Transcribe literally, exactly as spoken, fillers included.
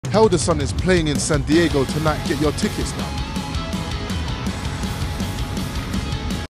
HailTheSun is playing in San Diego tonight. Get your tickets now.